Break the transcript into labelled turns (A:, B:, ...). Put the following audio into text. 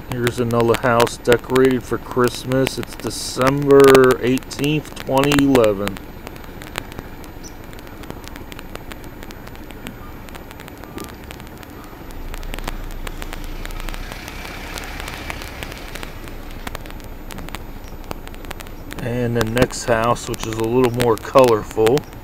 A: Here's another house decorated for Christmas. It's December 18th, 2011. And the next house, which is a little more colorful,